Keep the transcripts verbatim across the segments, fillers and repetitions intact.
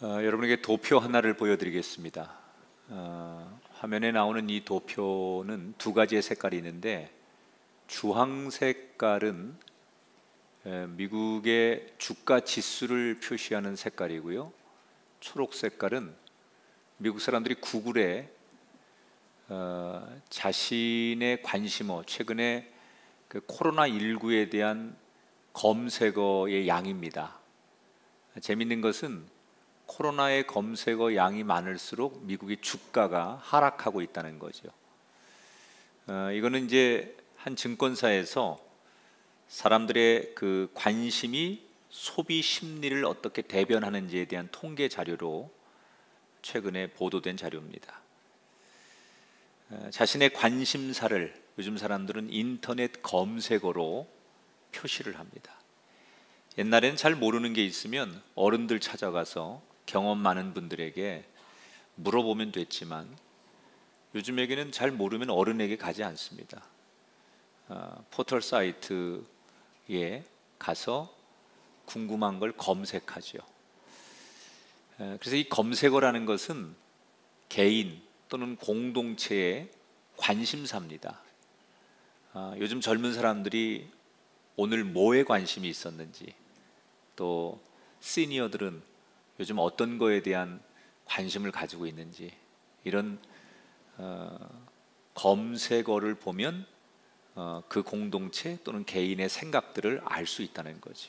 어, 여러분에게 도표 하나를 보여드리겠습니다. 어, 화면에 나오는 이 도표는 두 가지의 색깔이 있는데, 주황 색깔은 에, 미국의 주가 지수를 표시하는 색깔이고요, 초록 색깔은 미국 사람들이 구글에 어, 자신의 관심어, 최근에 그 코로나십구에 대한 검색어의 양입니다. 재밌는 것은 코로나의 검색어 양이 많을수록 미국의 주가가 하락하고 있다는 거죠. 어, 이거는 이제 한 증권사에서 사람들의 그 관심이 소비 심리를 어떻게 대변하는지에 대한 통계 자료로 최근에 보도된 자료입니다. 어, 자신의 관심사를 요즘 사람들은 인터넷 검색어로 표시를 합니다. 옛날에는 잘 모르는 게 있으면 어른들 찾아가서 경험 많은 분들에게 물어보면 됐지만, 요즘에게는 잘 모르면 어른에게 가지 않습니다. 어, 포털 사이트에 가서 궁금한 걸 검색하죠. 에, 그래서 이 검색어라는 것은 개인 또는 공동체의 관심사입니다. 어, 요즘 젊은 사람들이 오늘 뭐에 관심이 있었는지, 또 시니어들은 요즘 어떤 거에 대한 관심을 가지고 있는지, 이런 어, 검색어를 보면 어, 그 공동체 또는 개인의 생각들을 알 수 있다는 거죠.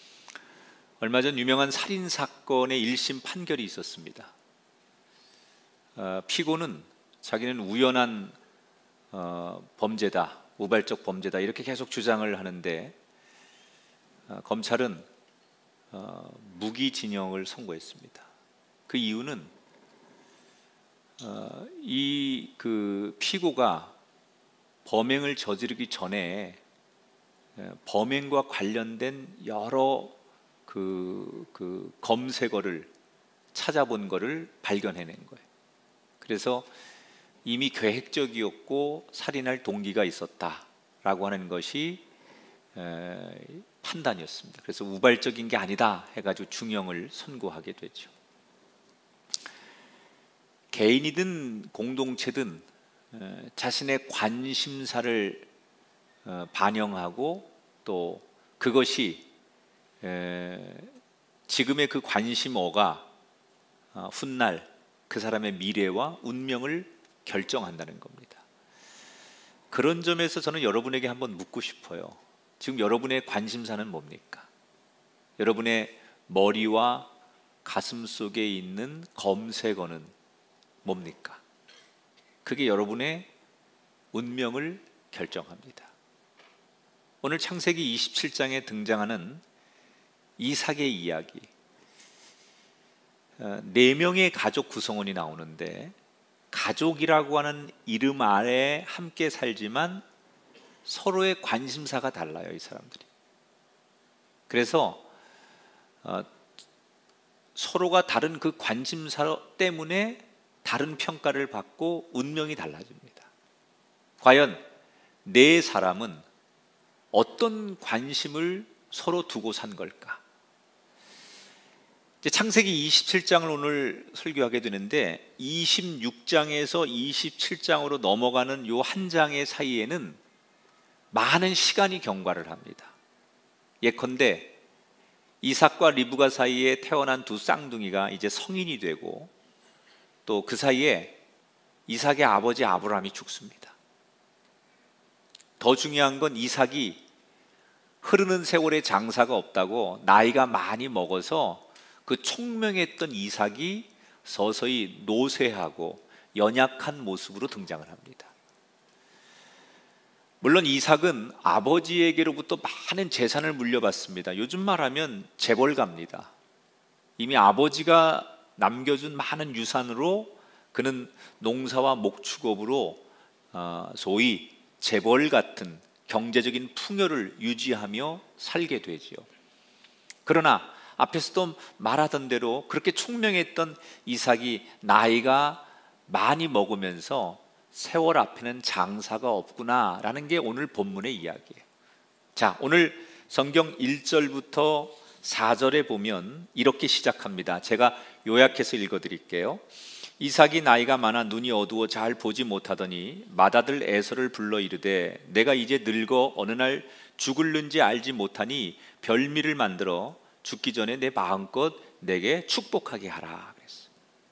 얼마 전 유명한 살인 사건의 일 심 판결이 있었습니다. 어, 피고는 자기는 우연한 어, 범죄다, 우발적 범죄다, 이렇게 계속 주장을 하는데, 어, 검찰은 어, 무기징역을 선고했습니다. 그 이유는 어, 이 그 피고가 범행을 저지르기 전에 범행과 관련된 여러 그, 그 검색어를 찾아본 거를 발견해낸 거예요. 그래서 이미 계획적이었고 살인할 동기가 있었다라고 하는 것이 에, 판단이었습니다. 그래서 우발적인 게 아니다 해가지고 중형을 선고하게 되죠. 개인이든 공동체든 에, 자신의 관심사를 어, 반영하고, 또 그것이 에, 지금의 그 관심어가 어, 훗날 그 사람의 미래와 운명을 결정한다는 겁니다. 그런 점에서 저는 여러분에게 한번 묻고 싶어요. 지금 여러분의 관심사는 뭡니까? 여러분의 머리와 가슴 속에 있는 검색어는 뭡니까? 그게 여러분의 운명을 결정합니다. 오늘 창세기 이십칠 장에 등장하는 이삭의 이야기, 네 명의 가족 구성원이 나오는데, 가족이라고 하는 이름 아래 함께 살지만 서로의 관심사가 달라요, 이 사람들이. 그래서 어, 서로가 다른 그 관심사 때문에 다른 평가를 받고 운명이 달라집니다. 과연 네 사람은 어떤 관심을 서로 두고 산 걸까? 이제 창세기 이십칠 장을 오늘 설교하게 되는데, 이십육 장에서 이십칠 장으로 넘어가는 이 한 장의 사이에는 많은 시간이 경과를 합니다. 예컨대 이삭과 리브가 사이에 태어난 두 쌍둥이가 이제 성인이 되고, 또 그 사이에 이삭의 아버지 아브라함이 죽습니다. 더 중요한 건 이삭이 흐르는 세월에 장사가 없다고 나이가 많이 먹어서 그 총명했던 이삭이 서서히 노쇠하고 연약한 모습으로 등장을 합니다. 물론 이삭은 아버지에게로부터 많은 재산을 물려받습니다. 요즘 말하면 재벌가입니다. 이미 아버지가 남겨준 많은 유산으로 그는 농사와 목축업으로 소위 재벌 같은 경제적인 풍요를 유지하며 살게 되지요. 그러나 앞에서도 말하던 대로 그렇게 총명했던 이삭이 나이가 많이 먹으면서 세월 앞에는 장사가 없구나라는 게 오늘 본문의 이야기예요. 자, 오늘 성경 일 절부터 사 절에 보면 이렇게 시작합니다. 제가 요약해서 읽어드릴게요. 이삭이 나이가 많아 눈이 어두워 잘 보지 못하더니 맏아들 에서를 불러 이르되 내가 이제 늙어 어느 날 죽을는지 알지 못하니 별미를 만들어 죽기 전에 내 마음껏 내게 축복하게 하라 그랬어요.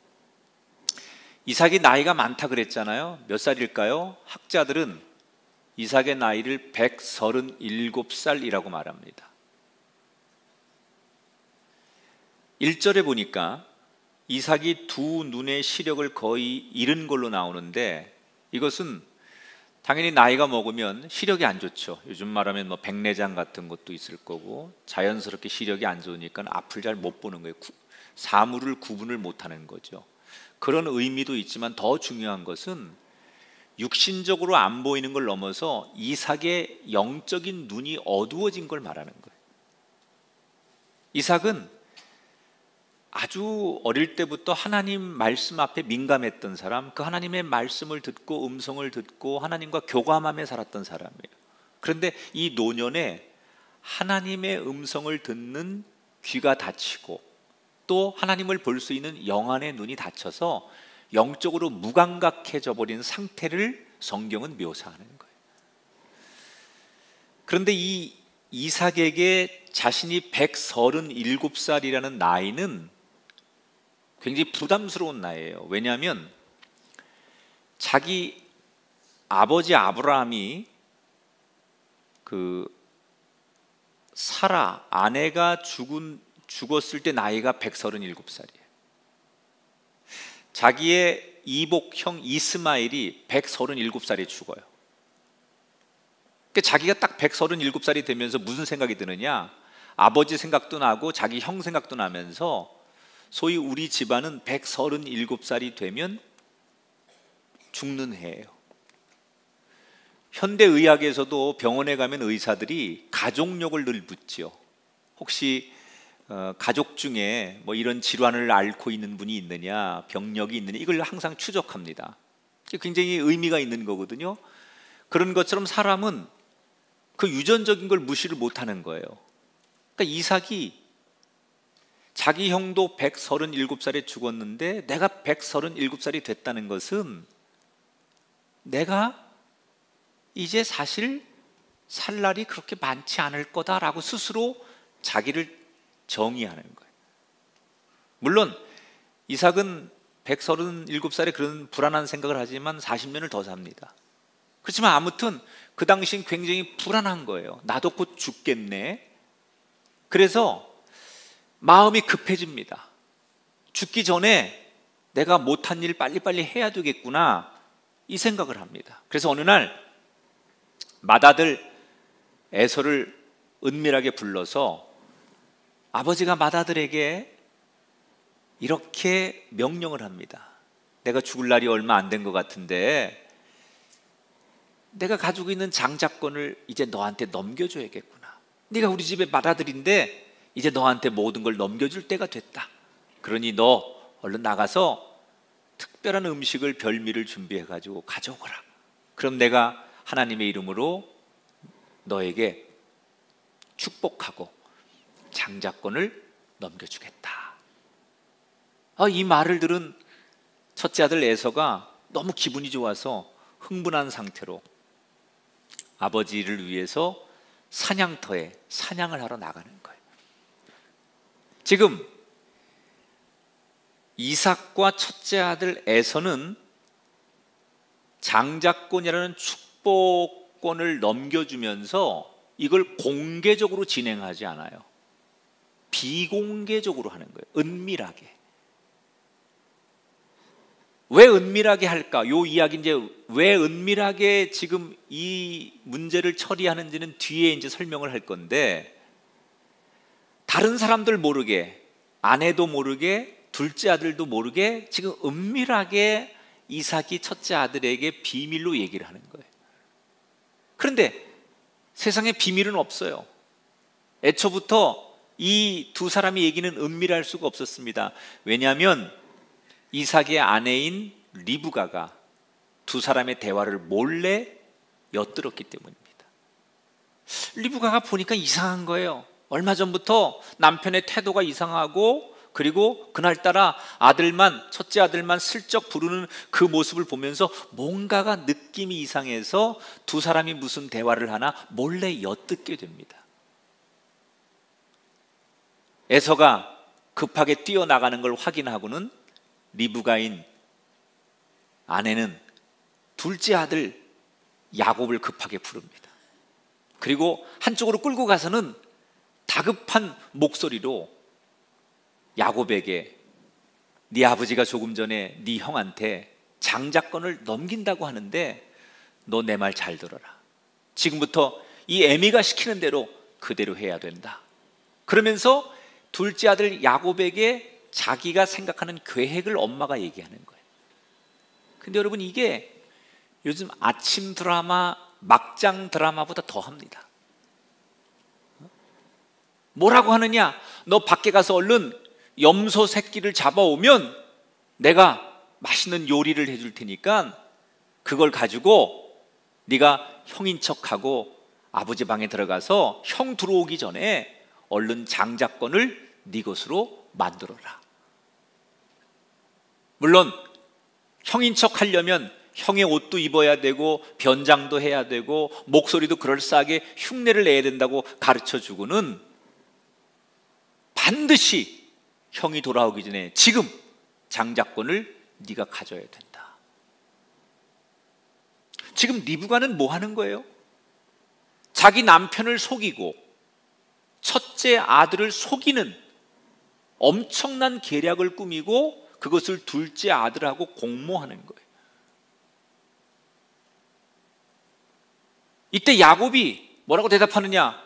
이삭이 나이가 많다 그랬잖아요. 몇 살일까요? 학자들은 이삭의 나이를 백삼십칠 살이라고 말합니다. 일 절에 보니까 이삭이 두 눈의 시력을 거의 잃은 걸로 나오는데, 이것은 당연히 나이가 먹으면 시력이 안 좋죠. 요즘 말하면 뭐 백내장 같은 것도 있을 거고, 자연스럽게 시력이 안 좋으니까 앞을 잘 못 보는 거예요. 사물을 구분을 못 하는 거죠. 그런 의미도 있지만 더 중요한 것은 육신적으로 안 보이는 걸 넘어서 이삭의 영적인 눈이 어두워진 걸 말하는 거예요. 이삭은 아주 어릴 때부터 하나님 말씀 앞에 민감했던 사람, 그 하나님의 말씀을 듣고 음성을 듣고 하나님과 교감하며 살았던 사람이에요. 그런데 이 노년에 하나님의 음성을 듣는 귀가 닫히고 또 하나님을 볼 수 있는 영안의 눈이 닫혀서 영적으로 무감각해져 버린 상태를 성경은 묘사하는 거예요. 그런데 이 이삭에게 자신이 백삼십칠 살이라는 나이는 굉장히 부담스러운 나이예요. 왜냐하면 자기 아버지 아브라함이 그 사라 아내가 죽은 죽었을 때 나이가 백삼십칠 살이에요. 자기의 이복형 이스마엘이 백삼십칠 살에 죽어요. 그러니까 자기가 딱 백삼십칠 살이 되면서 무슨 생각이 드느냐? 아버지 생각도 나고 자기 형 생각도 나면서 소위 우리 집안은 백삼십칠 살이 되면 죽는 해예요. 현대의학에서도 병원에 가면 의사들이 가족력을 늘 묻지요. 혹시 어, 가족 중에 뭐 이런 질환을 앓고 있는 분이 있느냐, 병력이 있느냐, 이걸 항상 추적합니다. 굉장히 의미가 있는 거거든요. 그런 것처럼 사람은 그 유전적인 걸 무시를 못하는 거예요. 그러니까 이삭이 자기 형도 백삼십칠 살에 죽었는데 내가 백삼십칠 살이 됐다는 것은 내가 이제 사실 살 날이 그렇게 많지 않을 거다라고 스스로 자기를 정의하는 거예요. 물론 이삭은 백삼십칠 살에 그런 불안한 생각을 하지만 사십 년을 더 삽니다. 그렇지만 아무튼 그 당시엔 굉장히 불안한 거예요. 나도 곧 죽겠네. 그래서 마음이 급해집니다. 죽기 전에 내가 못한 일 빨리빨리 해야 되겠구나, 이 생각을 합니다. 그래서 어느 날 맏아들 에서를 은밀하게 불러서 아버지가 맏아들에게 이렇게 명령을 합니다. 내가 죽을 날이 얼마 안 된 것 같은데 내가 가지고 있는 장자권을 이제 너한테 넘겨줘야겠구나. 네가 우리 집의 맏아들인데 이제 너한테 모든 걸 넘겨줄 때가 됐다. 그러니 너 얼른 나가서 특별한 음식을 별미를 준비해가지고 가져오거라. 그럼 내가 하나님의 이름으로 너에게 축복하고 장자권을 넘겨주겠다. 아, 이 말을 들은 첫째 아들 에서가 너무 기분이 좋아서 흥분한 상태로 아버지를 위해서 사냥터에 사냥을 하러 나가는 거예요. 지금 이삭과 첫째 아들 에서는 장자권이라는 축복권을 넘겨주면서 이걸 공개적으로 진행하지 않아요. 비공개적으로 하는 거예요. 은밀하게. 왜 은밀하게 할까? 요 이야기 이제 왜 은밀하게 지금 이 문제를 처리하는지는 뒤에 이제 설명을 할 건데, 다른 사람들 모르게, 아내도 모르게, 둘째 아들도 모르게 지금 은밀하게 이삭이 첫째 아들에게 비밀로 얘기를 하는 거예요. 그런데 세상에 비밀은 없어요. 애초부터 이 두 사람의 얘기는 은밀할 수가 없었습니다. 왜냐하면 이삭의 아내인 리브가가 두 사람의 대화를 몰래 엿들었기 때문입니다. 리브가가 보니까 이상한 거예요. 얼마 전부터 남편의 태도가 이상하고, 그리고 그날따라 아들만, 첫째 아들만 슬쩍 부르는 그 모습을 보면서 뭔가가 느낌이 이상해서 두 사람이 무슨 대화를 하나 몰래 엿듣게 됩니다. 에서가 급하게 뛰어나가는 걸 확인하고는 리브가인 아내는 둘째 아들 야곱을 급하게 부릅니다. 그리고 한쪽으로 끌고 가서는 다급한 목소리로 야곱에게 네 아버지가 조금 전에 네 형한테 장자권을 넘긴다고 하는데 너 내 말 잘 들어라. 지금부터 이 애미가 시키는 대로 그대로 해야 된다. 그러면서 둘째 아들 야곱에게 자기가 생각하는 계획을 엄마가 얘기하는 거예요. 근데 여러분, 이게 요즘 아침 드라마, 막장 드라마보다 더합니다. 뭐라고 하느냐? 너 밖에 가서 얼른 염소 새끼를 잡아오면 내가 맛있는 요리를 해줄 테니까 그걸 가지고 네가 형인 척하고 아버지 방에 들어가서 형 들어오기 전에 얼른 장자권을 네 것으로 만들어라. 물론 형인 척 하려면 형의 옷도 입어야 되고 변장도 해야 되고 목소리도 그럴싸하게 흉내를 내야 된다고 가르쳐주고는 반드시 형이 돌아오기 전에 지금 장자권을 네가 가져야 된다. 지금 리브가는 뭐 하는 거예요? 자기 남편을 속이고 첫째 아들을 속이는 엄청난 계략을 꾸미고 그것을 둘째 아들하고 공모하는 거예요. 이때 야곱이 뭐라고 대답하느냐?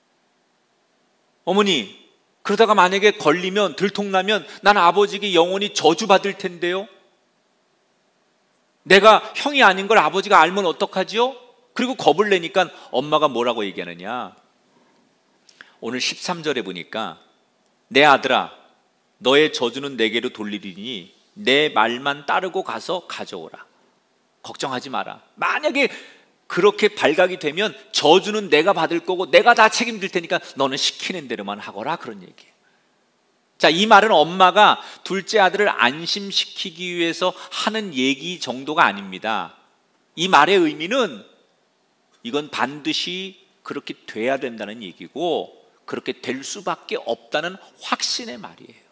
어머니, 그러다가 만약에 걸리면, 들통나면 난 아버지에게 영원히 저주받을 텐데요. 내가 형이 아닌 걸 아버지가 알면 어떡하지요? 그리고 겁을 내니까 엄마가 뭐라고 얘기하느냐? 오늘 십삼 절에 보니까 내 아들아, 너의 저주는 내게로 돌리리니 내 말만 따르고 가서 가져오라. 걱정하지 마라. 만약에 그렇게 발각이 되면 저주는 내가 받을 거고 내가 다 책임질 테니까 너는 시키는 대로만 하거라, 그런 얘기예요. 자, 이 말은 엄마가 둘째 아들을 안심시키기 위해서 하는 얘기 정도가 아닙니다. 이 말의 의미는 이건 반드시 그렇게 돼야 된다는 얘기고 그렇게 될 수밖에 없다는 확신의 말이에요.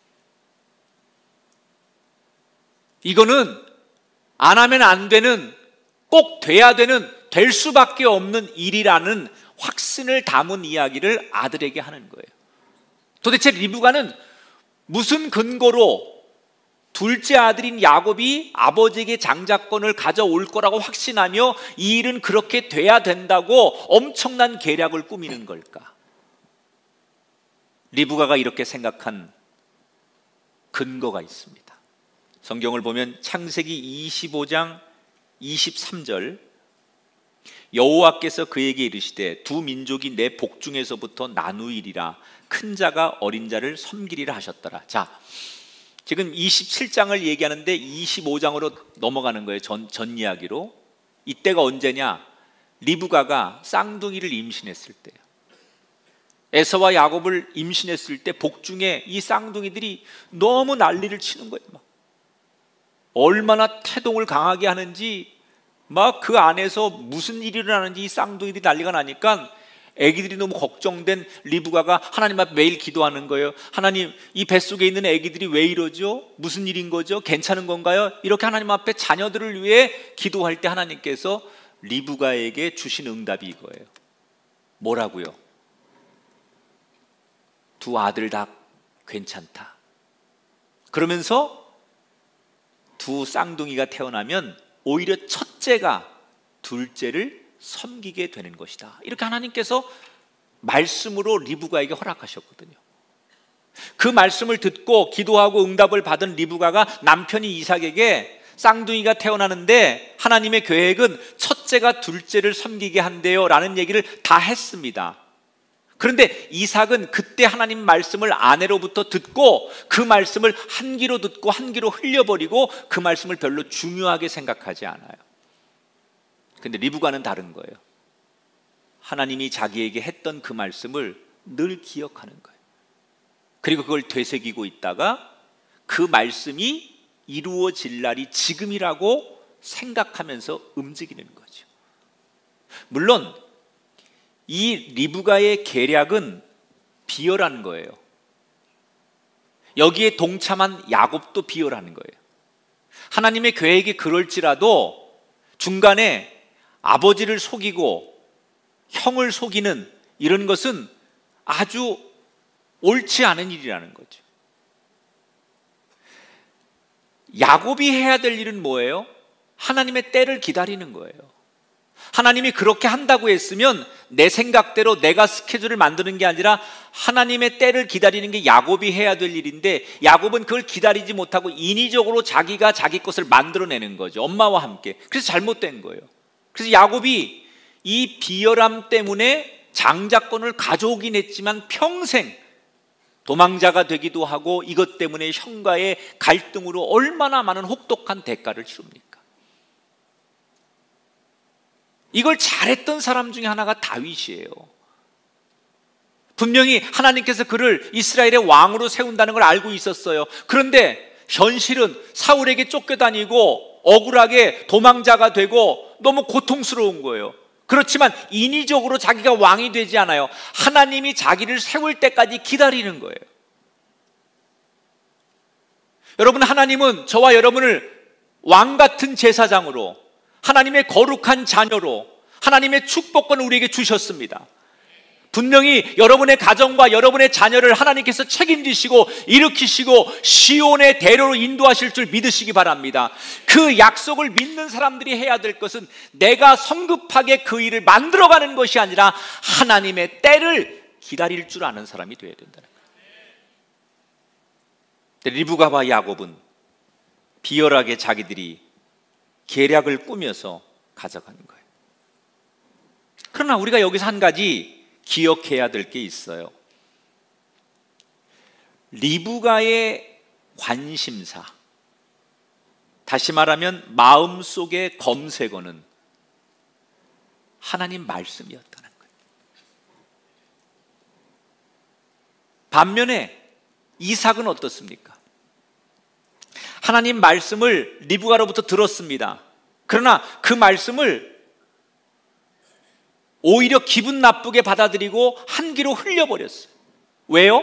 이거는 안 하면 안 되는, 꼭 돼야 되는, 될 수밖에 없는 일이라는 확신을 담은 이야기를 아들에게 하는 거예요. 도대체 리브가는 무슨 근거로 둘째 아들인 야곱이 아버지에게 장자권을 가져올 거라고 확신하며 이 일은 그렇게 돼야 된다고 엄청난 계략을 꾸미는 걸까? 리브가가 이렇게 생각한 근거가 있습니다. 성경을 보면 창세기 이십오 장 이십삼 절, 여호와께서 그에게 이르시되 두 민족이 내 복중에서부터 나누이리라. 큰 자가 어린 자를 섬기리라 하셨더라. 자, 지금 이십칠 장을 얘기하는데 이십오 장으로 넘어가는 거예요. 전, 전 이야기로. 이때가 언제냐? 리브가가 쌍둥이를 임신했을 때예요. 에서와 야곱을 임신했을 때 복중에 이 쌍둥이들이 너무 난리를 치는 거예요. 막. 얼마나 태동을 강하게 하는지, 막 그 안에서 무슨 일이 일어나는지 이 쌍둥이들이 난리가 나니까 애기들이 너무 걱정된 리브가가 하나님 앞에 매일 기도하는 거예요. 하나님, 이 뱃속에 있는 애기들이 왜 이러죠? 무슨 일인 거죠? 괜찮은 건가요? 이렇게 하나님 앞에 자녀들을 위해 기도할 때 하나님께서 리브가에게 주신 응답이 이거예요. 뭐라고요? 두 아들 다 괜찮다. 그러면서 두 쌍둥이가 태어나면 오히려 첫째가 둘째를 섬기게 되는 것이다. 이렇게 하나님께서 말씀으로 리브가에게 허락하셨거든요. 그 말씀을 듣고 기도하고 응답을 받은 리브가가 남편이 이삭에게 쌍둥이가 태어나는데 하나님의 계획은 첫째가 둘째를 섬기게 한대요 라는 얘기를 다 했습니다. 그런데 이삭은 그때 하나님 말씀을 아내로부터 듣고 그 말씀을 한 귀로 듣고 한 귀로 흘려버리고 그 말씀을 별로 중요하게 생각하지 않아요. 근데 리브가는 다른 거예요. 하나님이 자기에게 했던 그 말씀을 늘 기억하는 거예요. 그리고 그걸 되새기고 있다가 그 말씀이 이루어질 날이 지금이라고 생각하면서 움직이는 거죠. 물론 이 리브가의 계략은 비열한 거예요. 여기에 동참한 야곱도 비열하는 거예요. 하나님의 계획이 그럴지라도 중간에 아버지를 속이고 형을 속이는 이런 것은 아주 옳지 않은 일이라는 거죠. 야곱이 해야 될 일은 뭐예요? 하나님의 때를 기다리는 거예요. 하나님이 그렇게 한다고 했으면 내 생각대로 내가 스케줄을 만드는 게 아니라 하나님의 때를 기다리는 게 야곱이 해야 될 일인데, 야곱은 그걸 기다리지 못하고 인위적으로 자기가 자기 것을 만들어내는 거죠. 엄마와 함께. 그래서 잘못된 거예요. 그래서 야곱이 이 비열함 때문에 장자권을 가져오긴 했지만 평생 도망자가 되기도 하고 이것 때문에 형과의 갈등으로 얼마나 많은 혹독한 대가를 치릅니까? 이걸 잘했던 사람 중에 하나가 다윗이에요. 분명히 하나님께서 그를 이스라엘의 왕으로 세운다는 걸 알고 있었어요. 그런데 현실은 사울에게 쫓겨다니고 억울하게 도망자가 되고 너무 고통스러운 거예요. 그렇지만 인위적으로 자기가 왕이 되지 않아요. 하나님이 자기를 세울 때까지 기다리는 거예요. 여러분, 하나님은 저와 여러분을 왕 같은 제사장으로, 하나님의 거룩한 자녀로, 하나님의 축복권을 우리에게 주셨습니다. 분명히 여러분의 가정과 여러분의 자녀를 하나님께서 책임지시고 일으키시고 시온의 대로로 인도하실 줄 믿으시기 바랍니다. 그 약속을 믿는 사람들이 해야 될 것은 내가 성급하게 그 일을 만들어가는 것이 아니라 하나님의 때를 기다릴 줄 아는 사람이 되어야 된다는 거예요. 리브가와 야곱은 비열하게 자기들이 계략을 꾸며서 가져가는 거예요. 그러나 우리가 여기서 한 가지 기억해야 될 게 있어요. 리브가의 관심사, 다시 말하면 마음속의 검색어는 하나님 말씀이었다는 거예요. 반면에 이삭은 어떻습니까? 하나님 말씀을 리브가로부터 들었습니다. 그러나 그 말씀을 오히려 기분 나쁘게 받아들이고 한 귀로 흘려버렸어요. 왜요?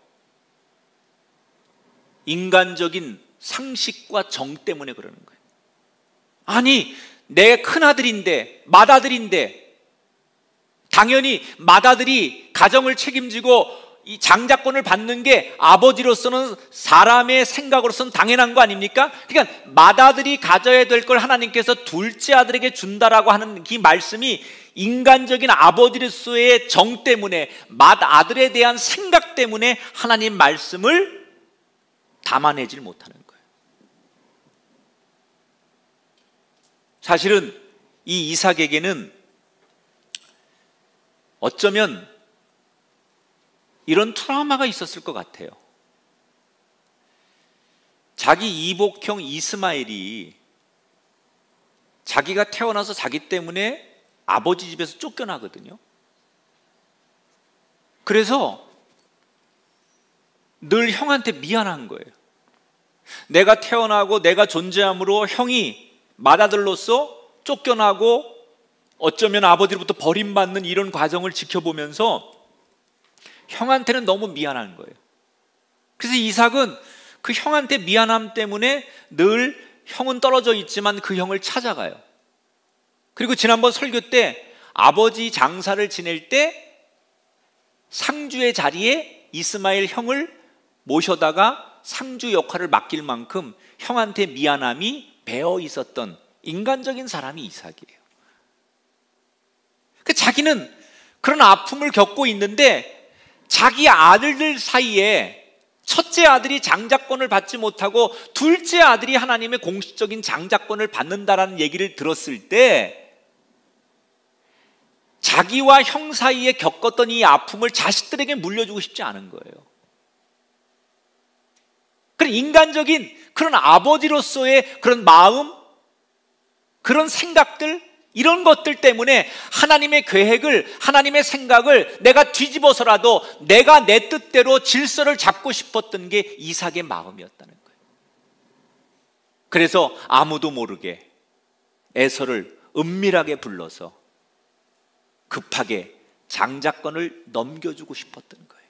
인간적인 상식과 정 때문에 그러는 거예요. 아니, 내 큰아들인데, 맏아들인데, 당연히 맏아들이 가정을 책임지고 이 장자권을 받는 게 아버지로서는, 사람의 생각으로서는 당연한 거 아닙니까? 그러니까 맏아들이 가져야 될 걸 하나님께서 둘째 아들에게 준다라고 하는 이 말씀이 인간적인 아버지로서의 정 때문에, 맏아들에 대한 생각 때문에 하나님 말씀을 담아내질 못하는 거예요. 사실은 이 이삭에게는 어쩌면 이런 트라우마가 있었을 것 같아요. 자기 이복형 이스마엘이 자기가 태어나서 자기 때문에 아버지 집에서 쫓겨나거든요. 그래서 늘 형한테 미안한 거예요. 내가 태어나고 내가 존재함으로 형이 맏아들로서 쫓겨나고 어쩌면 아버지로부터 버림받는 이런 과정을 지켜보면서 형한테는 너무 미안한 거예요. 그래서 이삭은 그 형한테 미안함 때문에 늘 형은 떨어져 있지만 그 형을 찾아가요. 그리고 지난번 설교 때 아버지 장사를 지낼 때 상주의 자리에 이스마엘 형을 모셔다가 상주 역할을 맡길 만큼 형한테 미안함이 배어 있었던 인간적인 사람이 이삭이에요. 그 자기는 그런 아픔을 겪고 있는데 자기 아들들 사이에 첫째 아들이 장자권을 받지 못하고 둘째 아들이 하나님의 공식적인 장자권을 받는다라는 얘기를 들었을 때 자기와 형 사이에 겪었던 이 아픔을 자식들에게 물려주고 싶지 않은 거예요. 그런 인간적인 그런 아버지로서의 그런 마음, 그런 생각들, 이런 것들 때문에 하나님의 계획을, 하나님의 생각을 내가 뒤집어서라도 내가 내 뜻대로 질서를 잡고 싶었던 게 이삭의 마음이었다는 거예요. 그래서 아무도 모르게 에서를 은밀하게 불러서 급하게 장자권을 넘겨주고 싶었던 거예요.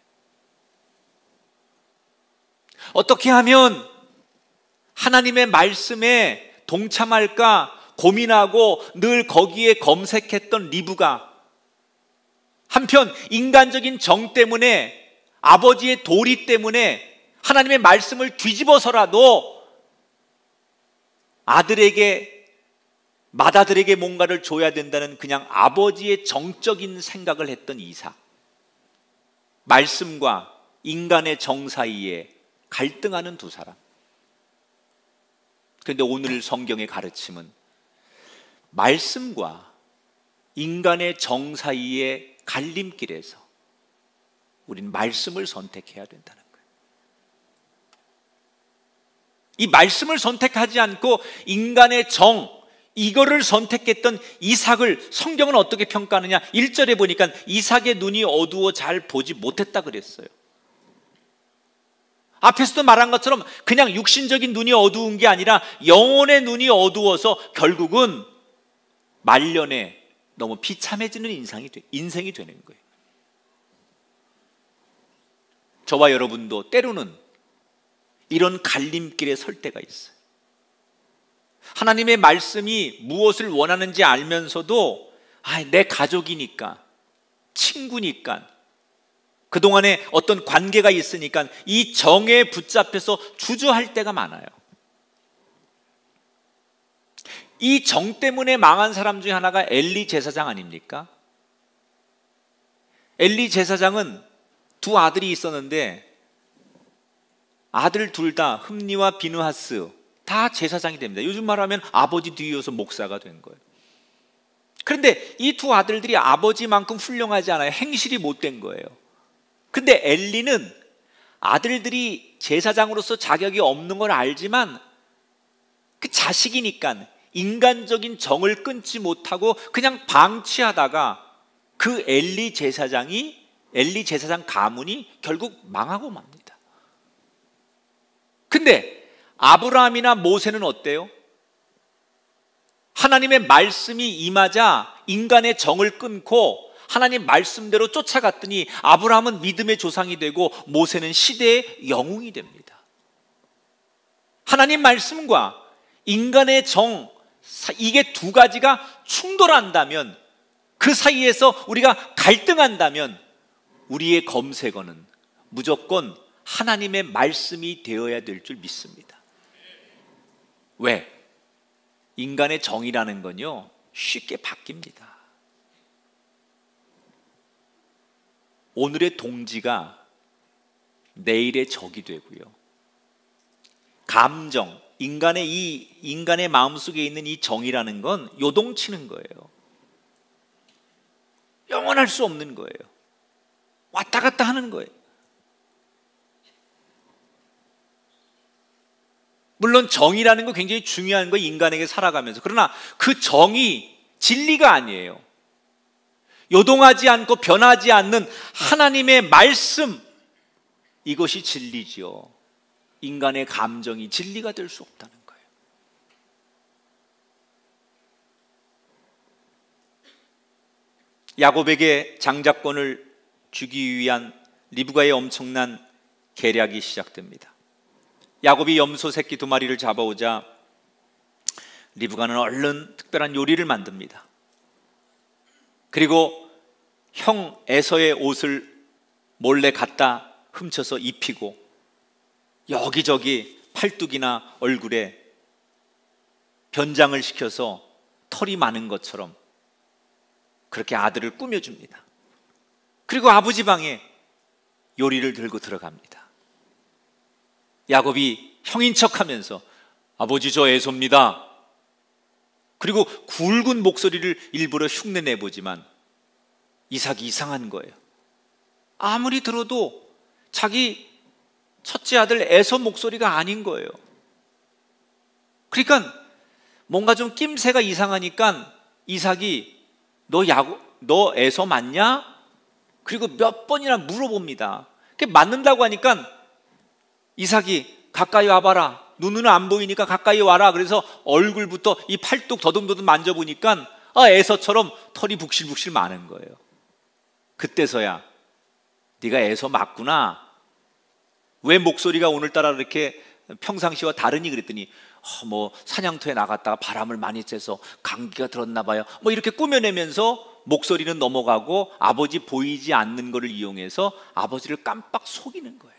어떻게 하면 하나님의 말씀에 동참할까 고민하고 늘 거기에 검색했던 리브가 한편 인간적인 정 때문에, 아버지의 도리 때문에 하나님의 말씀을 뒤집어서라도 아들에게, 맏아들에게 뭔가를 줘야 된다는 그냥 아버지의 정적인 생각을 했던 이삭. 말씀과 인간의 정 사이에 갈등하는 두 사람. 그런데 오늘 성경의 가르침은 말씀과 인간의 정 사이의 갈림길에서 우린 말씀을 선택해야 된다는 거예요. 이 말씀을 선택하지 않고 인간의 정, 이거를 선택했던 이삭을 성경은 어떻게 평가하느냐? 일 절에 보니까 이삭의 눈이 어두워 잘 보지 못했다 그랬어요. 앞에서도 말한 것처럼 그냥 육신적인 눈이 어두운 게 아니라 영혼의 눈이 어두워서 결국은 말년에 너무 비참해지는 인상이, 인생이 되는 거예요. 저와 여러분도 때로는 이런 갈림길에 설 때가 있어요. 하나님의 말씀이 무엇을 원하는지 알면서도 아, 내 가족이니까, 친구니까, 그동안에 어떤 관계가 있으니까 이 정에 붙잡혀서 주저할 때가 많아요. 이 정 때문에 망한 사람 중에 하나가 엘리 제사장 아닙니까? 엘리 제사장은 두 아들이 있었는데 아들 둘 다 흠니와 비느하스 다 제사장이 됩니다. 요즘 말하면 아버지 뒤이어서 목사가 된 거예요. 그런데 이 두 아들들이 아버지만큼 훌륭하지 않아요. 행실이 못된 거예요. 근데 엘리는 아들들이 제사장으로서 자격이 없는 걸 알지만 그 자식이니까 인간적인 정을 끊지 못하고 그냥 방치하다가 그 엘리 제사장이, 엘리 제사장 가문이 결국 망하고 맙니다. 근데 아브라함이나 모세는 어때요? 하나님의 말씀이 임하자 인간의 정을 끊고 하나님 말씀대로 쫓아갔더니 아브라함은 믿음의 조상이 되고 모세는 시대의 영웅이 됩니다. 하나님 말씀과 인간의 정, 이게 두 가지가 충돌한다면, 그 사이에서 우리가 갈등한다면 우리의 검색어는 무조건 하나님의 말씀이 되어야 될 줄 믿습니다. 왜? 인간의 정이라는 건요, 쉽게 바뀝니다. 오늘의 동지가 내일의 적이 되고요. 감정, 인간의 이 인간의 마음속에 있는 이 정이라는 건 요동치는 거예요. 영원할 수 없는 거예요. 왔다 갔다 하는 거예요. 물론 정의라는 거 굉장히 중요한 거예요, 인간에게 살아가면서. 그러나 그 정이 진리가 아니에요. 요동하지 않고 변하지 않는 하나님의 말씀, 이것이 진리지요. 인간의 감정이 진리가 될 수 없다는 거예요. 야곱에게 장자권을 주기 위한 리브가의 엄청난 계략이 시작됩니다. 야곱이 염소 새끼 두 마리를 잡아오자 리브가는 얼른 특별한 요리를 만듭니다. 그리고 형 에서의 옷을 몰래 갖다 훔쳐서 입히고 여기저기 팔뚝이나 얼굴에 변장을 시켜서 털이 많은 것처럼 그렇게 아들을 꾸며줍니다. 그리고 아버지 방에 요리를 들고 들어갑니다. 야곱이 형인 척하면서 아버지 저 에서입니다. 그리고 굵은 목소리를 일부러 흉내내보지만 이삭이 이상한 거예요. 아무리 들어도 자기 첫째 아들 에서 목소리가 아닌 거예요. 그러니까 뭔가 좀 낌새가 이상하니까 이삭이 너 야곱, 너 에서 맞냐? 그리고 몇 번이나 물어봅니다. 맞는다고 하니까 이삭이 가까이 와봐라. 눈은 안 보이니까 가까이 와라. 그래서 얼굴부터 이 팔뚝 더듬더듬 만져보니까 아, 에서처럼 털이 북실북실 많은 거예요. 그때서야 네가 에서 맞구나. 왜 목소리가 오늘따라 이렇게 평상시와 다르니? 그랬더니 어, 뭐 사냥터에 나갔다가 바람을 많이 쐬서 감기가 들었나 봐요. 뭐 이렇게 꾸며내면서 목소리는 넘어가고 아버지 보이지 않는 것을 이용해서 아버지를 깜빡 속이는 거예요.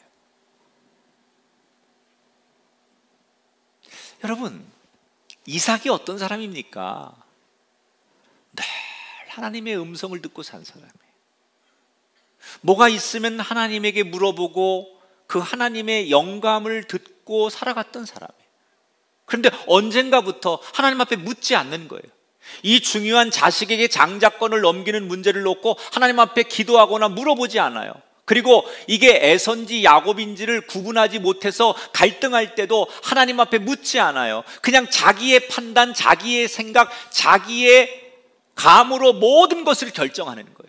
여러분, 이삭이 어떤 사람입니까? 늘 하나님의 음성을 듣고 산 사람이에요. 뭐가 있으면 하나님에게 물어보고 그 하나님의 영감을 듣고 살아갔던 사람이에요. 그런데 언젠가부터 하나님 앞에 묻지 않는 거예요. 이 중요한 자식에게 장자권을 넘기는 문제를 놓고 하나님 앞에 기도하거나 물어보지 않아요. 그리고 이게 에서인지 야곱인지를 구분하지 못해서 갈등할 때도 하나님 앞에 묻지 않아요. 그냥 자기의 판단, 자기의 생각, 자기의 감으로 모든 것을 결정하는 거예요.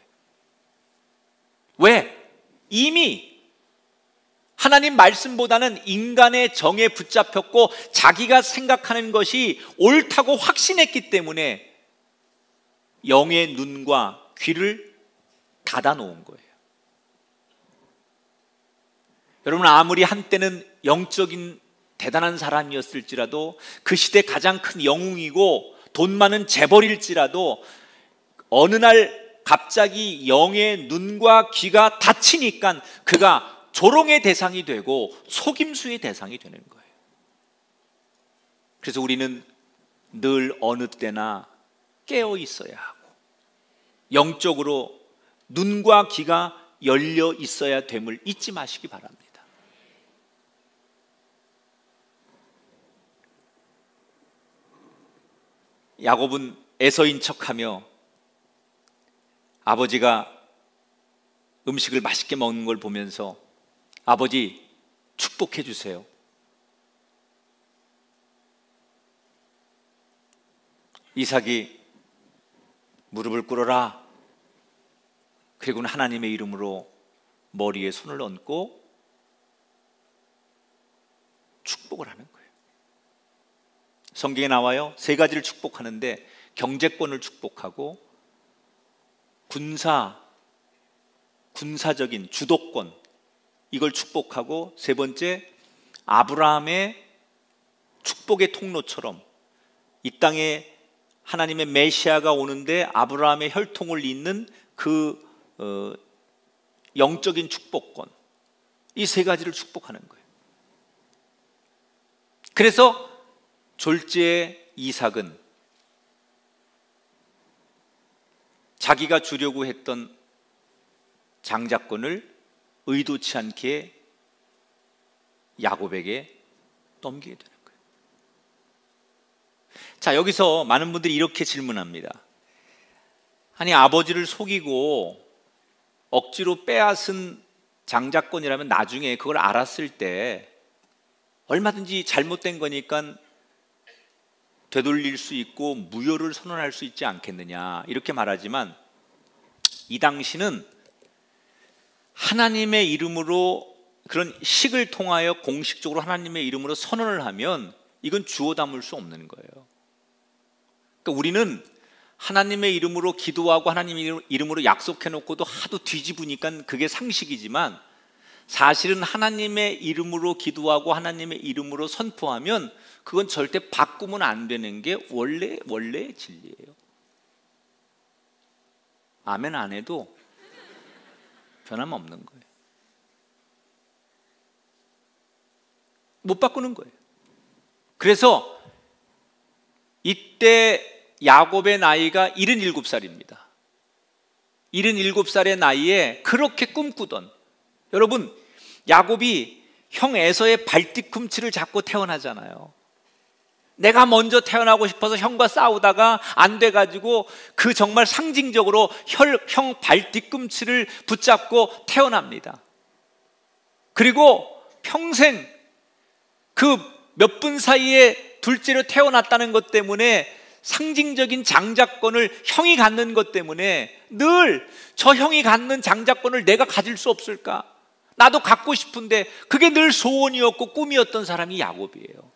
왜? 이미 하나님 말씀보다는 인간의 정에 붙잡혔고 자기가 생각하는 것이 옳다고 확신했기 때문에 영의 눈과 귀를 닫아 놓은 거예요. 여러분, 아무리 한때는 영적인 대단한 사람이었을지라도 그 시대 가장 큰 영웅이고 돈 많은 재벌일지라도 어느 날 갑자기 영의 눈과 귀가 닫히니까 그가 조롱의 대상이 되고 속임수의 대상이 되는 거예요. 그래서 우리는 늘 어느 때나 깨어 있어야 하고 영적으로 눈과 귀가 열려 있어야 됨을 잊지 마시기 바랍니다. 야곱은 에서인 척하며 아버지가 음식을 맛있게 먹는 걸 보면서 아버지 축복해 주세요. 이삭이 무릎을 꿇어라. 그리고는 하나님의 이름으로 머리에 손을 얹고 축복을 하는 거예요. 성경에 나와요. 세 가지를 축복하는데 경제권을 축복하고 군사, 군사적인 주도권 이걸 축복하고 세 번째 아브라함의 축복의 통로처럼 이 땅에 하나님의 메시아가 오는데 아브라함의 혈통을 잇는 그 어, 영적인 축복권 이 세 가지를 축복하는 거예요. 그래서 졸지의 이삭은 자기가 주려고 했던 장자권을 의도치 않게 야곱에게 넘기게 되는 거예요. 자, 여기서 많은 분들이 이렇게 질문합니다. 아니, 아버지를 속이고 억지로 빼앗은 장자권이라면 나중에 그걸 알았을 때 얼마든지 잘못된 거니까 되돌릴 수 있고 무효를 선언할 수 있지 않겠느냐 이렇게 말하지만 이 당시는 하나님의 이름으로 그런 식을 통하여 공식적으로 하나님의 이름으로 선언을 하면 이건 주워 담을 수 없는 거예요. 그러니까 우리는 하나님의 이름으로 기도하고 하나님의 이름으로 약속해 놓고도 하도 뒤집으니까 그게 상식이지만 사실은 하나님의 이름으로 기도하고 하나님의 이름으로 선포하면 그건 절대 바꾸면 안 되는 게 원래 원래의 진리예요. 아멘 안 해도 변함없는 거예요. 못 바꾸는 거예요. 그래서 이때 야곱의 나이가 일흔일곱 살입니다. 일흔일곱 살의 나이에 그렇게 꿈꾸던, 여러분 야곱이 형 에서의 발뒤꿈치를 잡고 태어나잖아요. 내가 먼저 태어나고 싶어서 형과 싸우다가 안 돼가지고 그 정말 상징적으로 형 발뒤꿈치를 붙잡고 태어납니다. 그리고 평생 그 몇 분 사이에 둘째로 태어났다는 것 때문에 상징적인 장자권을 형이 갖는 것 때문에 늘 저 형이 갖는 장자권을 내가 가질 수 없을까? 나도 갖고 싶은데 그게 늘 소원이었고 꿈이었던 사람이 야곱이에요.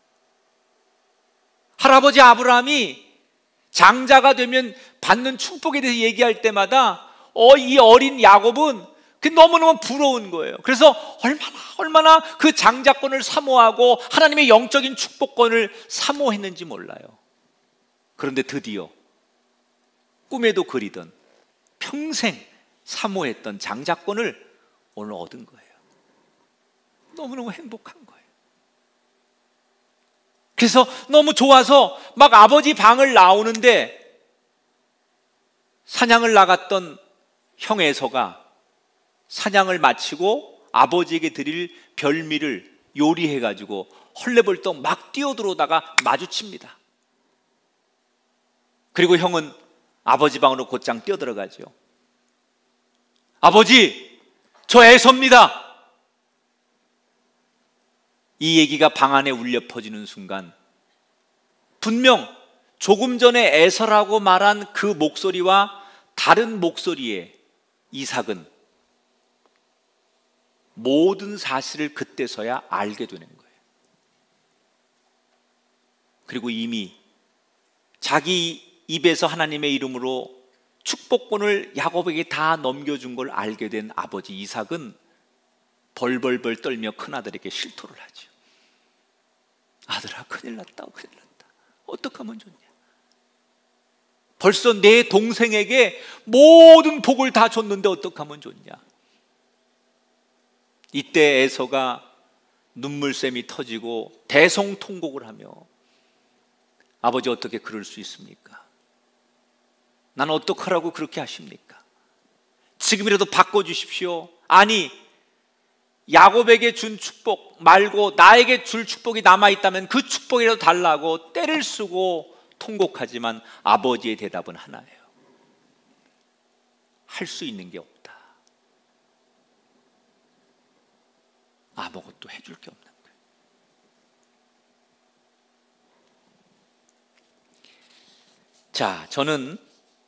할아버지 아브라함이 장자가 되면 받는 축복에 대해서 얘기할 때마다 어, 이 어린 야곱은 너무너무 부러운 거예요. 그래서 얼마나 얼마나 그 장자권을 사모하고 하나님의 영적인 축복권을 사모했는지 몰라요. 그런데 드디어 꿈에도 그리던 평생 사모했던 장자권을 오늘 얻은 거예요. 너무너무 행복한 거예요. 그래서 너무 좋아서 막 아버지 방을 나오는데 사냥을 나갔던 형 에서가 사냥을 마치고 아버지에게 드릴 별미를 요리해가지고 헐레벌떡 막 뛰어들어오다가 마주칩니다. 그리고 형은 아버지 방으로 곧장 뛰어들어가죠. 아버지, 저 에서입니다. 이 얘기가 방 안에 울려 퍼지는 순간 분명 조금 전에 에서라고 말한 그 목소리와 다른 목소리에 이삭은 모든 사실을 그때서야 알게 되는 거예요. 그리고 이미 자기 입에서 하나님의 이름으로 축복권을 야곱에게 다 넘겨준 걸 알게 된 아버지 이삭은 벌벌벌 떨며 큰아들에게 실토를 하죠. 아들아, 큰일 났다, 큰일 났다. 어떡하면 좋냐? 벌써 내 동생에게 모든 복을 다 줬는데 어떡하면 좋냐? 이때 에서가 눈물샘이 터지고 대성통곡을 하며 아버지 어떻게 그럴 수 있습니까? 나는 어떡하라고 그렇게 하십니까? 지금이라도 바꿔주십시오. 아니, 야곱에게 준 축복 말고 나에게 줄 축복이 남아있다면 그 축복이라도 달라고 떼를 쓰고 통곡하지만 아버지의 대답은 하나예요. 할 수 있는 게 없다. 아무것도 해줄 게 없는 거예요. 자, 저는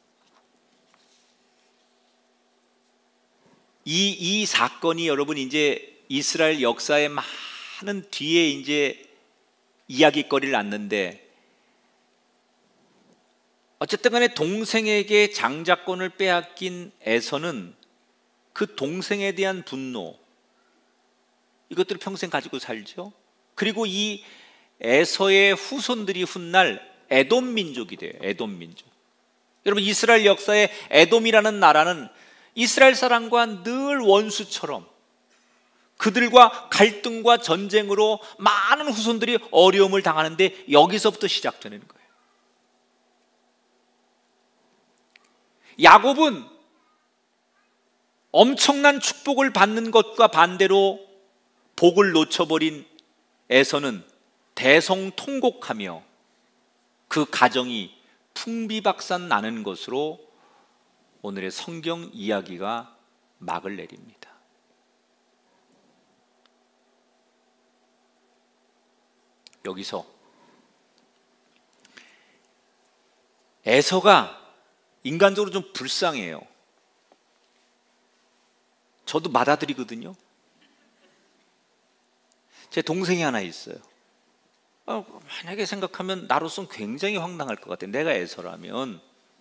이, 이 사건이 여러분 이제 이스라엘 역사의 많은 뒤에 이제 이야기거리를 낳는데, 어쨌든 간에 동생에게 장자권을 빼앗긴 에서는 그 동생에 대한 분노, 이것들을 평생 가지고 살죠. 그리고 이 에서의 후손들이 훗날 에돔 민족이 돼요. 에돔 민족. 여러분, 이스라엘 역사에 에돔이라는 나라는 이스라엘 사람과 늘 원수처럼 그들과 갈등과 전쟁으로 많은 후손들이 어려움을 당하는데 여기서부터 시작되는 거예요. 야곱은 엄청난 축복을 받는 것과 반대로 복을 놓쳐버린 에서는 대성통곡하며 그 가정이 풍비박산 나는 것으로 오늘의 성경 이야기가 막을 내립니다. 여기서 에서가 인간적으로 좀 불쌍해요. 저도 맏아들이거든요. 제 동생이 하나 있어요. 어, 만약에 생각하면 나로서는 굉장히 황당할 것 같아요. 내가 에서라면.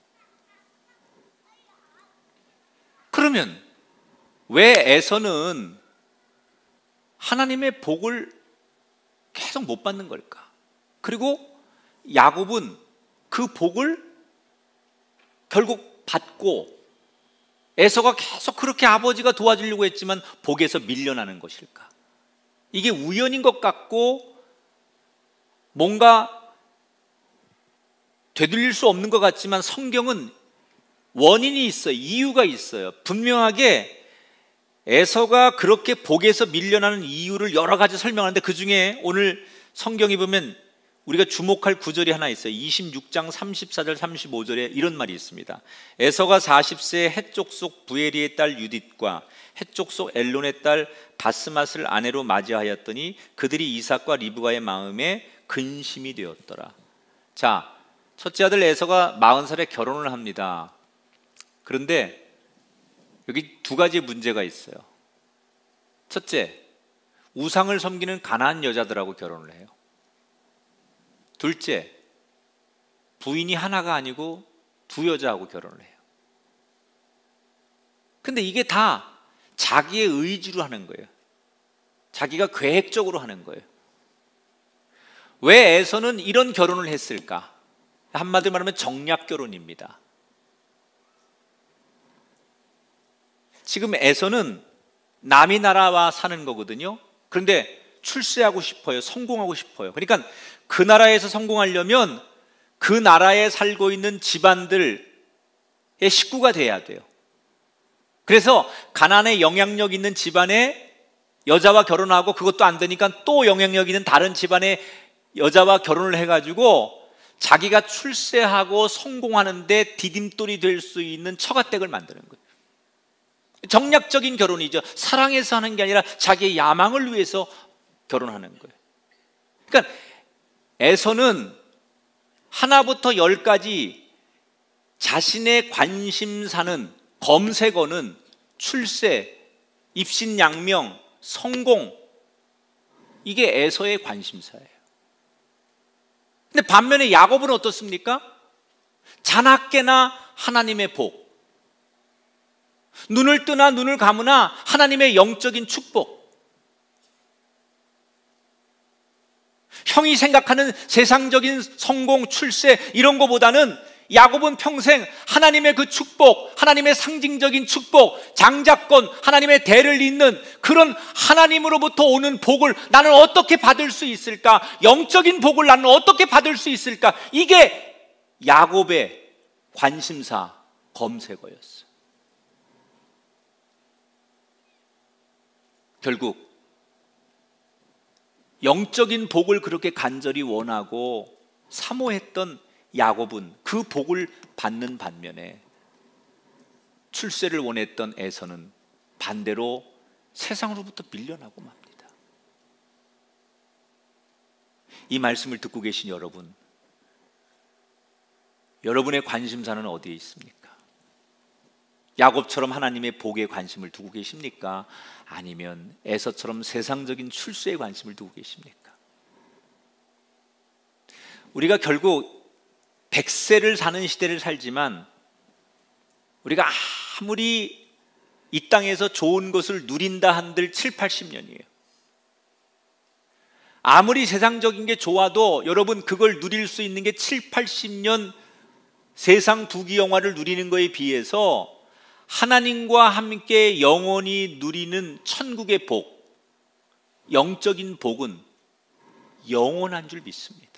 그러면 왜 에서는 하나님의 복을 계속 못 받는 걸까? 그리고 야곱은 그 복을 결국 받고 에서가 계속 그렇게 아버지가 도와주려고 했지만 복에서 밀려나는 것일까? 이게 우연인 것 같고 뭔가 되돌릴 수 없는 것 같지만 성경은 원인이 있어요. 이유가 있어요. 분명하게 에서가 그렇게 복에서 밀려나는 이유를 여러 가지 설명하는데 그 중에 오늘 성경에 보면 우리가 주목할 구절이 하나 있어요. 이십육 장 삼십사 절 삼십오 절에 이런 말이 있습니다. 에서가 사십 세에 헷족 속 부에리의 딸 유딧과 헷족 속 엘론의 딸 바스맛을 아내로 맞이하였더니 그들이 이삭과 리브가의 마음에 근심이 되었더라. 자, 첫째 아들 에서가 마흔 살에 결혼을 합니다. 그런데 여기 두 가지 문제가 있어요. 첫째, 우상을 섬기는 가나안 여자들하고 결혼을 해요. 둘째, 부인이 하나가 아니고 두 여자하고 결혼을 해요. 근데 이게 다 자기의 의지로 하는 거예요. 자기가 계획적으로 하는 거예요. 왜 에서는 이런 결혼을 했을까? 한마디로 말하면 정략 결혼입니다. 지금 에서는 남이 나라와 사는 거거든요. 그런데 출세하고 싶어요. 성공하고 싶어요. 그러니까 그 나라에서 성공하려면 그 나라에 살고 있는 집안들의 식구가 돼야 돼요. 그래서 가나안에 영향력 있는 집안의 여자와 결혼하고 그것도 안 되니까 또 영향력 있는 다른 집안의 여자와 결혼을 해가지고 자기가 출세하고 성공하는데 디딤돌이 될 수 있는 처가댁을 만드는 거예요. 정략적인 결혼이죠. 사랑해서 하는 게 아니라 자기의 야망을 위해서 결혼하는 거예요. 그러니까 에서는 하나부터 열까지 자신의 관심사는, 검색어는 출세, 입신양명, 성공, 이게 에서의 관심사예요. 근데 반면에 야곱은 어떻습니까? 자나깨나 하나님의 복, 눈을 뜨나 눈을 감으나 하나님의 영적인 축복. 형이 생각하는 세상적인 성공, 출세 이런 거보다는 야곱은 평생 하나님의 그 축복, 하나님의 상징적인 축복, 장자권, 하나님의 대를 잇는 그런 하나님으로부터 오는 복을 나는 어떻게 받을 수 있을까? 영적인 복을 나는 어떻게 받을 수 있을까? 이게 야곱의 관심사, 검색어였어요. 결국 영적인 복을 그렇게 간절히 원하고 사모했던 야곱은 그 복을 받는 반면에 출세를 원했던 에서는 반대로 세상으로부터 밀려나고 맙니다. 이 말씀을 듣고 계신 여러분, 여러분의 관심사는 어디에 있습니까? 야곱처럼 하나님의 복에 관심을 두고 계십니까? 아니면 에서처럼 세상적인 출세에 관심을 두고 계십니까? 우리가 결국 백 세를 사는 시대를 살지만 우리가 아무리 이 땅에서 좋은 것을 누린다 한들 칠팔십 년이에요. 아무리 세상적인 게 좋아도 여러분 그걸 누릴 수 있는 게 칠팔십 년 세상 부귀영화를 누리는 거에 비해서 하나님과 함께 영원히 누리는 천국의 복, 영적인 복은 영원한 줄 믿습니다.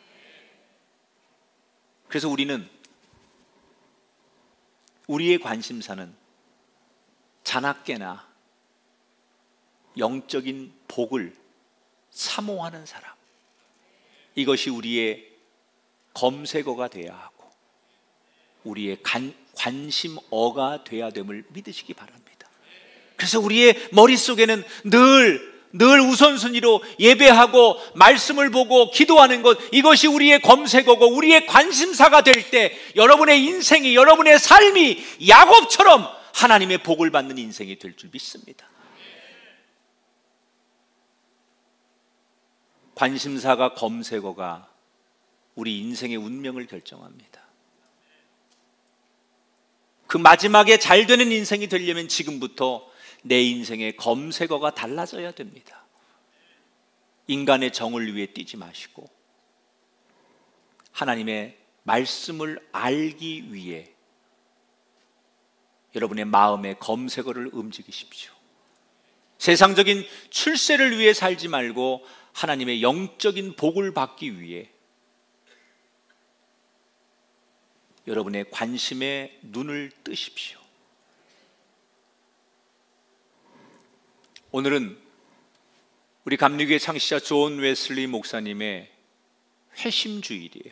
그래서 우리는 우리의 관심사는 자나깨나 영적인 복을 사모하는 사람, 이것이 우리의 검색어가 돼야 하고 우리의 간, 관심어가 돼야 됨을 믿으시기 바랍니다. 그래서 우리의 머릿속에는 늘 늘 우선순위로 예배하고 말씀을 보고 기도하는 것, 이것이 우리의 검색어고 우리의 관심사가 될 때 여러분의 인생이, 여러분의 삶이 야곱처럼 하나님의 복을 받는 인생이 될 줄 믿습니다. 관심사가, 검색어가 우리 인생의 운명을 결정합니다. 그 마지막에 잘 되는 인생이 되려면 지금부터 내 인생의 검색어가 달라져야 됩니다. 인간의 정을 위해 뛰지 마시고 하나님의 말씀을 알기 위해 여러분의 마음의 검색어를 움직이십시오. 세상적인 출세를 위해 살지 말고 하나님의 영적인 복을 받기 위해 여러분의 관심에 눈을 뜨십시오. 오늘은 우리 감리교회 창시자 존 웨슬리 목사님의 회심주일이에요.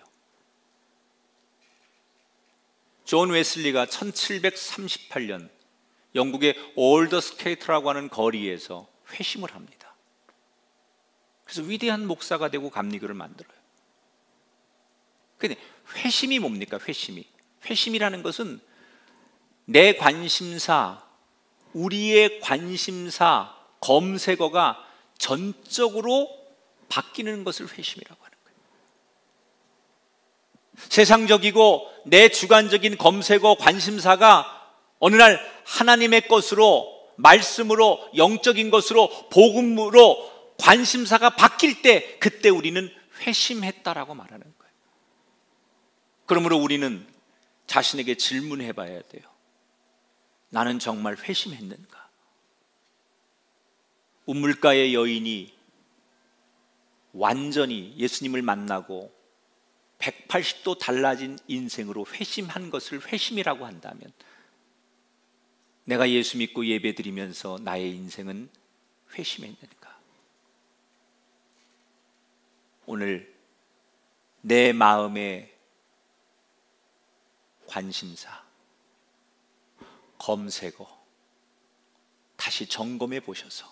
존 웨슬리가 천칠백삼십팔 년 영국의 올더스케이트라고 하는 거리에서 회심을 합니다. 그래서 위대한 목사가 되고 감리교를 만들어요. 근데 회심이 뭡니까? 회심이. 회심이라는 것은 내 관심사, 우리의 관심사, 검색어가 전적으로 바뀌는 것을 회심이라고 하는 거예요. 세상적이고 내 주관적인 검색어, 관심사가 어느 날 하나님의 것으로, 말씀으로, 영적인 것으로, 복음으로 관심사가 바뀔 때, 그때 우리는 회심했다라고 말하는 거예요. 그러므로 우리는 자신에게 질문해 봐야 돼요. 나는 정말 회심했는가? 우물가의 여인이 완전히 예수님을 만나고 백팔십 도 달라진 인생으로 회심한 것을 회심이라고 한다면, 내가 예수 믿고 예배드리면서 나의 인생은 회심했는가? 오늘 내 마음의 관심사, 검색어 다시 점검해 보셔서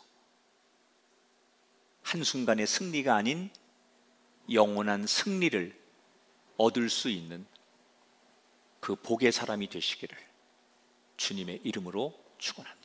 한순간의 승리가 아닌 영원한 승리를 얻을 수 있는 그 복의 사람이 되시기를 주님의 이름으로 축원합니다.